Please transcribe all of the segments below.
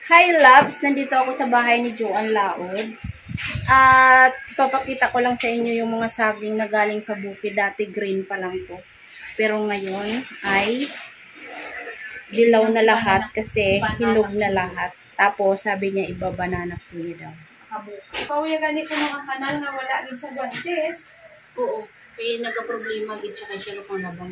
Hi loves! Nandito ako sa bahay ni Joan Laod. At papakita ko lang sa inyo yung mga saging na galing sa bukid. Dati green pa lang to. Pero ngayon ay dilaw na lahat kasi hinog na lahat. Tapos sabi niya iba banana puyo daw. Pauya gani ko mga kanal nga wala gid sa guantes. Oo. Kaya nagka-problema gid siya kay siya kung labang.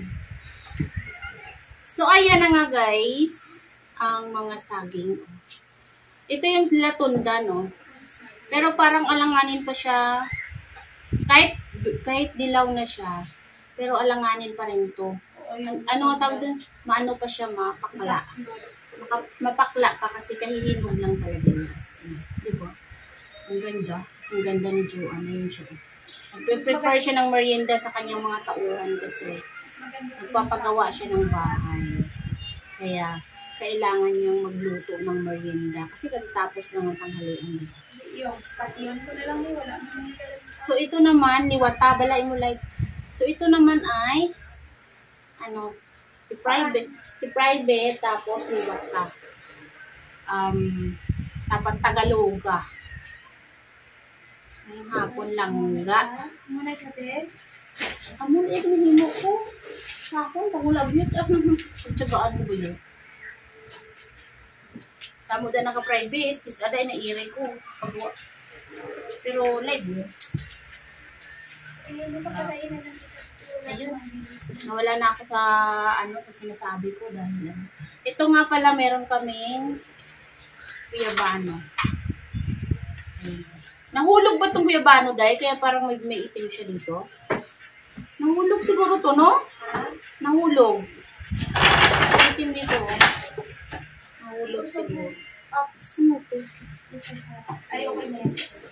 So ayan na nga guys, ang mga saging. Ito yung latunda, no? Pero parang alanganin pa siya. Kahit dilaw na siya, pero alanganin pa rin to. Ano nga tawag dun? Maano pa siya, mapakla. Mapakla pa kasi kahihinog lang talaga niya. Diba? Ang ganda. Ang ganda ni Joan. Ayun siya. Nag-prepare siya ng merienda sa kanyang mga tauhan kasi nagpapagawa siya ng bahay. Kaya, kailangan niyang magluto ng merienda. Kasi katapos lang ang tanghalian. Yung spation ko na lang wala. So, ito naman, liwata, balay mo like. So, ito naman ay, ano, i-private, tapos liwata. Dapat Tagaloga. Ngayong hapon lang nga. Muna sa te. Amo na yung himo ko. Sa akin, pangulabyos. Pagtsagaan mo ba yun? Tamo da naka-private, is aday na iray ko. Pero live yun. Ayun. Nawala na ako sa ano kasi sinasabi ko dahil ito nga pala meron kaming guyabano. Nahulog ba itong guyabano dahil? Kaya parang may itim siya dito. Nahulog siguro to, no? Nahulog. Itim dito. Nahulog siguro. Ano to? Ay, okay na.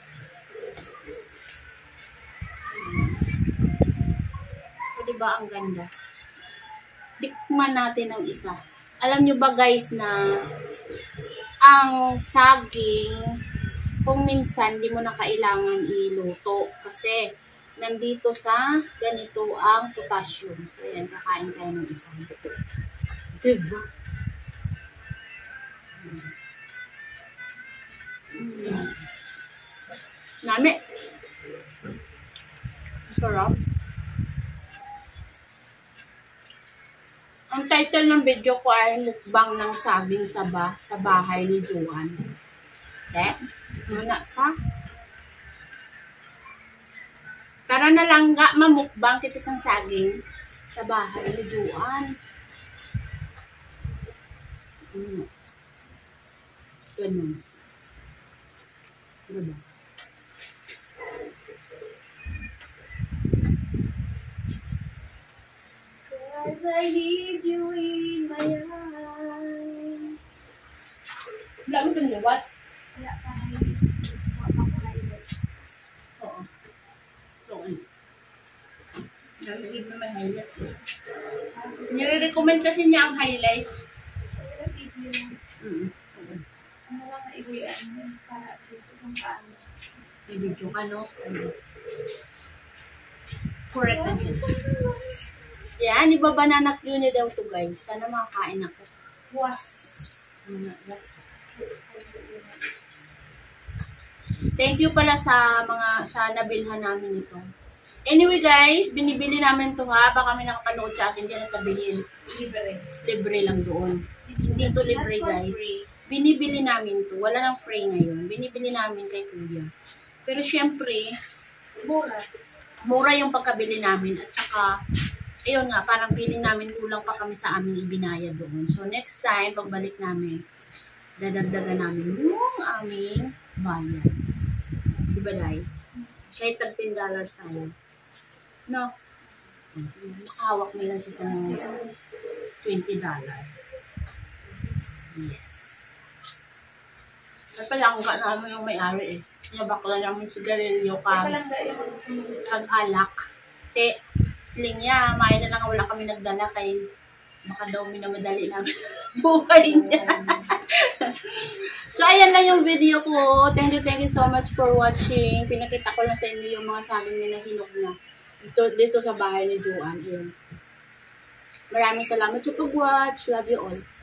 O, diba ang ganda? Tikman natin ang isa. Alam nyo ba guys na ang saging, kung minsan di mo na kailangan iluto kasi nandito sa ganito ang potassium. So, ayan, kakain tayo ng isa. Diba? Nami. Sarap. Ang title ng video ko ay mukbang ng saging sa bahay ni Joan. Okay? Muna sa. Tara na lang nga mamukbang kita sang saging sa bahay ni Joan. Ganun. Diba? As I need you in my eyes. Wala mo dun liwat? Wala pa highlights. Oo. Doon. Narinig na may highlights. Nire-recommend kasi niya ang highlights. Wala video. Ano lang na ibuyan mo para at least isang paano. May video ka, no? Correct na dyan. Yan, iba banana clue niya daw to guys. Sana makakain ako. Was. Thank you pala sa nabilhan namin ito. Anyway guys, binibili namin to ha. Baka may nakapanood sa akin dyan at sabihin. Libre. Libre lang doon. Hindi to libre guys. Binibili namin to. Wala nang free ngayon. Binibili namin kay Kuya. Pero syempre, mura yung pagkabili namin. At saka, ayun nga, parang feeling namin kulang pa kami sa aming ibinaya doon. So, next time, pagbalik namin, dadagdagan namin yung aming bayan. Diba, Day? Kahit tag $10 tayo. No? Makahawak na lang siya sa $20. Yes. At pala, kung naman yung may-ari eh. Nabakla namin sigarilyo kag-alak. Te, niya, may na lang wala kami nagdala kay baka daw minamadali namin buhay niya. So, ayan lang yung video ko. Thank you so much for watching. Pinakita ko lang sa inyo yung mga saging na hinog na. Dito sa bahay ni Joan. Ayan. Maraming salamat sa pag-watch. Love you all.